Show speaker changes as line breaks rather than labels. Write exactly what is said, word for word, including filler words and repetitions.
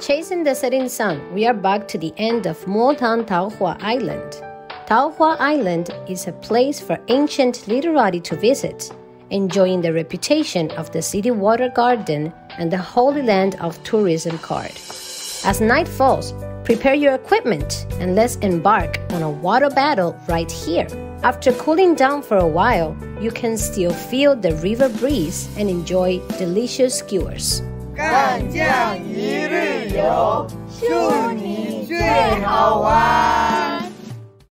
Chasing the setting sun, we are back to the end of Motan Taohua Island. Taohua Island is a place for ancient literati to visit, enjoying the reputation of the city water garden and the Holy Land of Tourism card. As night falls, prepare your equipment and let's embark on a water battle right here. After cooling down for a while, you can still feel the river breeze and enjoy delicious skewers.
干将一日游，祝你最好玩。